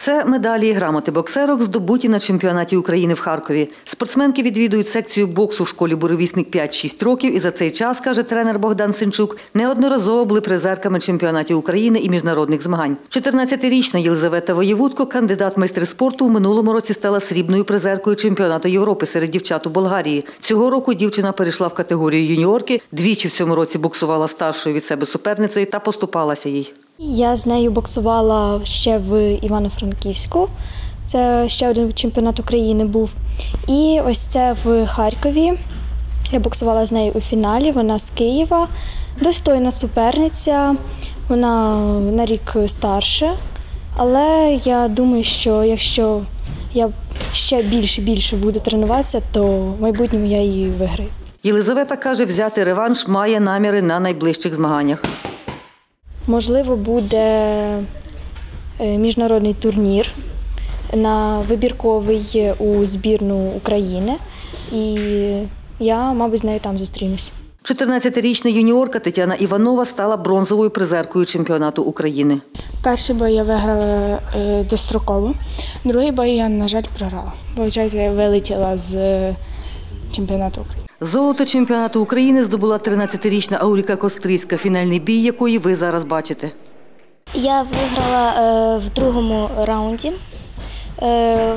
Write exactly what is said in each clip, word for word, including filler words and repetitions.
Це медалі і грамоти боксерок, здобуті на чемпіонаті України в Харкові. Спортсменки відвідують секцію боксу в школі «Буревісник» п'ять-шість років і за цей час, каже тренер Богдан Синчук, неодноразово були призерками чемпіонатів України і міжнародних змагань. чотирнадцятирічна Єлизавета Воєвудко, кандидат в майстри спорту, у минулому році стала срібною призеркою чемпіонату Європи серед дівчат у Болгарії. Цього року дівчина перейшла в категорію юніорки, двічі в цьому році боксувала старшою від себе суперницею та поступалася їй. Я з нею боксувала ще в Івано-Франківську, це ще один чемпіонат України був. І ось це в Харкові, я боксувала з нею у фіналі, вона з Києва, достойна суперниця, вона на рік старше. Але я думаю, що якщо я ще більше-більше буду тренуватися, то в майбутньому я її виграю. Єлизавета каже, взяти реванш має наміри на найближчих змаганнях. Можливо, буде міжнародний турнір на вибірковий у збірну України, і я, мабуть, з нею там зустрінусь. чотирнадцятирічна юніорка Тетяна Іванова стала бронзовою призеркою чемпіонату України. Перший бой я виграла е, достроково, другий бой я, на жаль, програла. Виходить, я вилетіла з чемпіонату України. Золото чемпіонату України здобула тринадцятирічна Ауріка Кострицька, фінальний бій якої ви зараз бачите. Я виграла е, в другому раунді, е,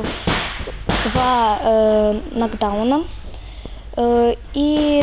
два е, нокдауна. Е, і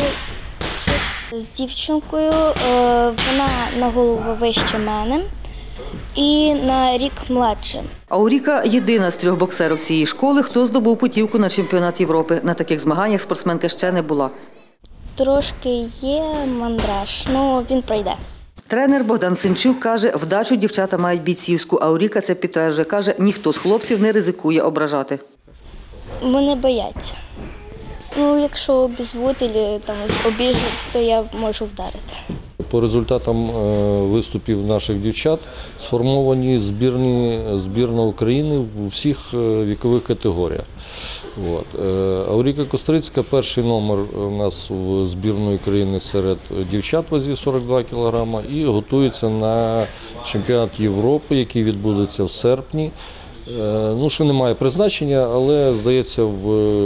з дівчинкою, е, вона на голову вище мене і на рік младше. Ауріка – єдина з трьох боксерок цієї школи, хто здобув путівку на чемпіонат Європи. На таких змаганнях спортсменка ще не була. Трошки є мандраж, але він пройде. Тренер Богдан Синчук каже, вдачу дівчата мають бійцівську. Ауріка це підтверджує. Каже, ніхто з хлопців не ризикує ображати. Мене бояться. Ну, якщо обізвуть або там обіжуть, то я можу вдарити. По результатам виступів наших дівчат сформовані збірні, збірна України у всіх вікових категоріях. От. Ауріка Кострицька – перший номер у нас в збірної України серед дівчат вазі сорок два кілограми і готується на чемпіонат Європи, який відбудеться в серпні. Ну, ще немає призначення, але, здається, в,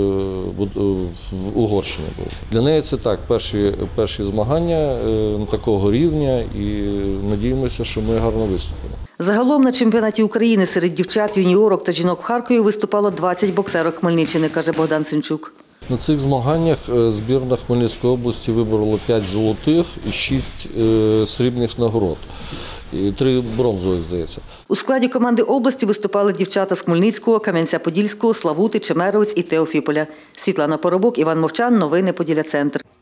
в Угорщині буде. Для неї це так, перші, перші змагання такого рівня і надіємося, що ми гарно виступимо. Загалом на чемпіонаті України серед дівчат, юніорок та жінок в Харкові виступало двадцять боксерок Хмельниччини, каже Богдан Синчук. На цих змаганнях збірна Хмельницької області виборола п'ять золотих і шість срібних нагород. І три бронзових, здається. У складі команди області виступали дівчата з Хмельницького, Кам'янця-Подільського, Славути, Чемеровець і Теофіполя. Світлана Поробок, Іван Мовчан. Новини Поділля Центр.